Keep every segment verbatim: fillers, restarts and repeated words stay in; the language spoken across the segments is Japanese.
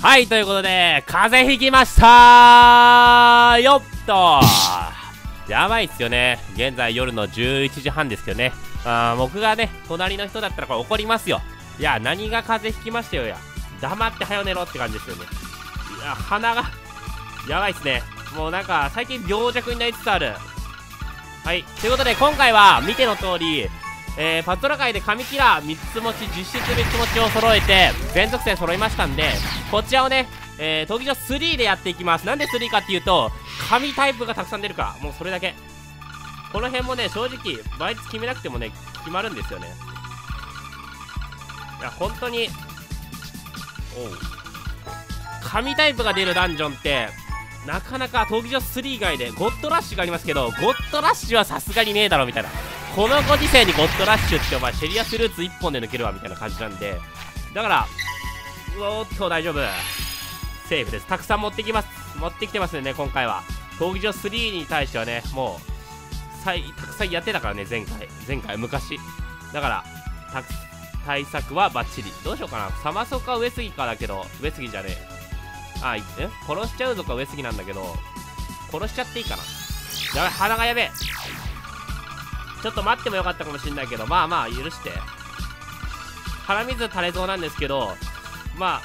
はい、ということで、風邪ひきましたーよっとやばいっすよね。現在夜のじゅういちじはんですけどね。あー僕がね、隣の人だったらこれ怒りますよ。いや、何が風邪ひきましたよや。黙って早寝ろって感じですよね。いや、鼻が、やばいっすね。もうなんか、最近病弱になりつつある。はい、ということで、今回は見ての通り、えー、パズドラ界で神キラーみっつ持ち、実質みっつ持ちを揃えて、全属性揃いましたんで、こちらをね、えー、闘技場スリーでやっていきます。なんでスリーかっていうと、神タイプがたくさん出るから、もうそれだけ。この辺もね、正直、倍率決めなくてもね、決まるんですよね。いや、本当に、おう。神タイプが出るダンジョンって、なかなか闘技場スリー以外で、ゴッドラッシュがありますけど、ゴッドラッシュはさすがにねえだろ、みたいな。このご時世にゴッドラッシュってお前シェリアスルーツいっぽんで抜けるわみたいな感じなんで、だからおーっと大丈夫、セーフです。たくさん持ってきます持ってきてますね。今回は闘技場スリーに対してはね、もうさいたくさんやってたからね、前回前回昔だからた対策はバッチリ。どうしようかな、サマソか上杉かだけど、上杉じゃねえあえ殺しちゃうぞか上杉なんだけど、殺しちゃっていいかな。やばい、鼻がやべえ。ちょっと待ってもよかったかもしんないけど、まあまあ許して。鼻水垂れそうなんですけど、まあ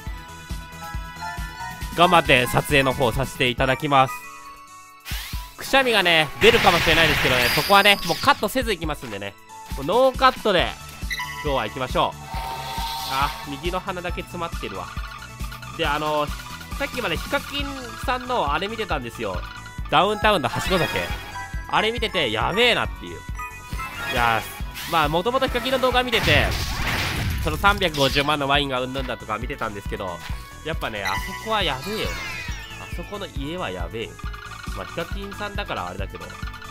頑張って撮影の方させていただきます。くしゃみがね出るかもしれないですけどね、そこはねもうカットせずいきますんでね、ノーカットで今日は行きましょう。あ、右の鼻だけ詰まってるわ。で、あのさっきまでヒカキンさんのあれ見てたんですよ。ダウンタウンのはしご酒、あれ見ててやべえなっていう。いやー、まあもともとヒカキンの動画見てて、そのさんびゃくごじゅうまんのワインがうんぬんだとか見てたんですけど、やっぱねあそこはやべえよな。あそこの家はやべえよ。まあヒカキンさんだからあれだけど、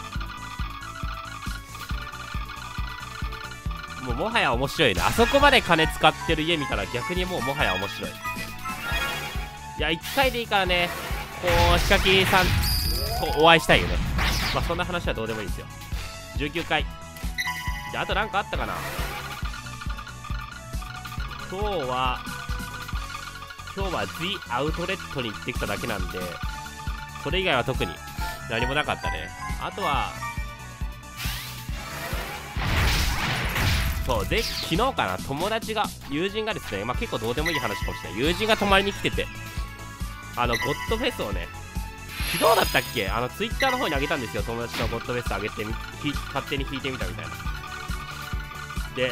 もうもはや面白いね。あそこまで金使ってる家見たら逆にもうもはや面白い。いや、いっかいでいいからね、こうヒカキンさんとお会いしたいよね。まあそんな話はどうでもいいですよ。じゅうきゅうかいで、あとなんかあったかな。今日は今日は The アウトレットに行ってきただけなんで、それ以外は特に何もなかったね。あとはそうで、昨日かな、友達が友人がですね、まあ結構どうでもいい話かもしれない、友人が泊まりに来てて、あのゴッドフェスをね、昨日だったっけ、あのツイッターの方にあげたんですよ。友達のゴッドフェスあげてみ、勝手に弾いてみたみたいな。で、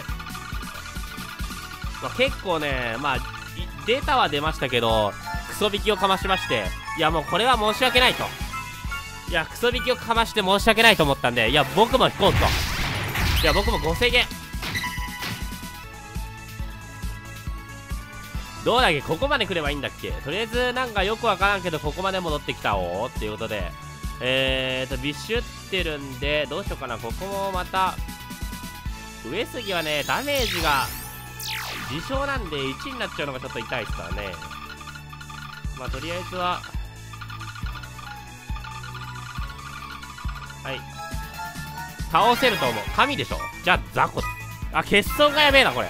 まあ、結構ね、まあデータは出ましたけど、クソ引きをかましまして、いやもうこれは申し訳ないと、いやクソ引きをかまして申し訳ないと思ったんで、いや僕も弾こうと、いや僕もごせんえん、どうだっけ、ここまで来ればいいんだっけ。とりあえずなんかよくわからんけどここまで戻ってきたおーっていうことで、えーとビッシュってるんでどうしようかな。ここもまた上杉はねダメージが自傷なんでいちになっちゃうのがちょっと痛いですからね。まあとりあえずははい倒せると思う。神でしょ。じゃあ雑魚。あ、欠損がやべえなこれ。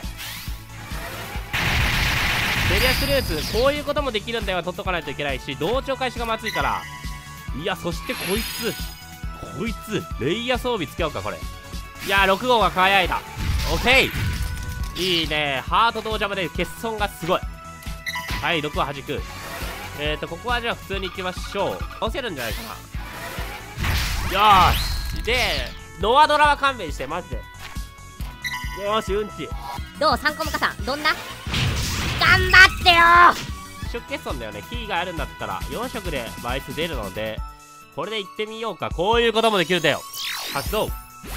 シェリアスルーツこういうこともできるんだよ。取っとかないといけないし、同調開始がまずいから。いや、そしてこいつこいつレイヤー装備つけようかこれ。いやーろく号が輝いた。オッケー、いいね。ハート同邪魔で欠損がすごい。はい、ろくははじく。えーとここはじゃあ普通に行きましょう。倒せるんじゃないかな。よーし。でノアドラは勘弁してマジで。よーし、うんちどう、サンコムカさん、どんな頑張ってよー。一色欠損だよね。キーがあるんだったらよん色で倍率出るので、これで行ってみようか。こういうこともできるんだよ。発動。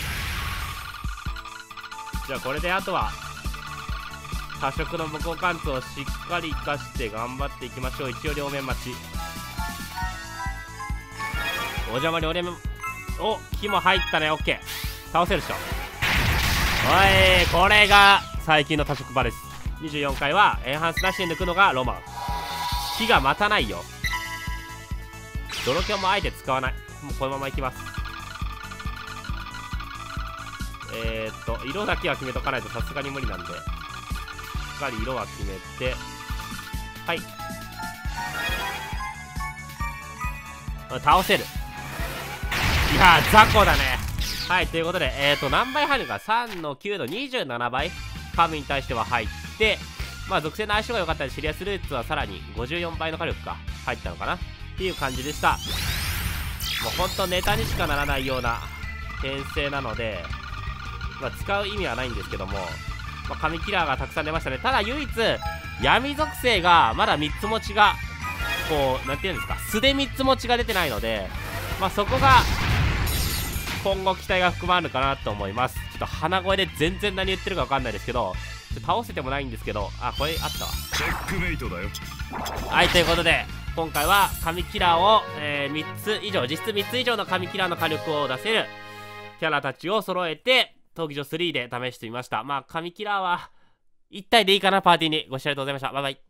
じゃあこれであとは多色の無効貫通をしっかり生かして頑張っていきましょう。一応両面待ち。お邪魔両面、お、木も入ったね。オッケー、倒せるっしょ。おい、これが最近の多色場です。にじゅうよんかいはエンハンスなしで抜くのがロマン。木が待たないよ。泥キャンもあえて使わない。もうこのままいきます。えー、っと色だけは決めとかないとさすがに無理なんで、しっかり色は決めて、はい倒せる。いやー雑魚だね。はい、ということでえーと何倍入るか、さんのきゅうのにじゅうななばい神に対しては入って、まあ属性の相性が良かったりシリアスルーツはさらにごじゅうよんばいの火力か入ったのかなっていう感じでした。もうほんとネタにしかならないような編成なので、まあ、使う意味はないんですけども、まあ、神キラーがたくさん出ましたね。ただ唯一闇属性がまだみっつ持ちがこうなんていうんですか、素でみっつ持ちが出てないので、まあそこが今後期待が含まれるかなと思います。ちょっと鼻声で全然何言ってるか分かんないですけど、ちょっと倒せてもないんですけど、あ、これあったわ。 チェックメイトだよ。 はい、ということで今回は神キラーを、えー、みっつ以上、実質みっつ以上の神キラーの火力を出せるキャラたちを揃えて闘技場スリーで試してみました。まあ神キラーはいち体でいいかな。パーティーにご視聴ありがとうございました。バイバイ。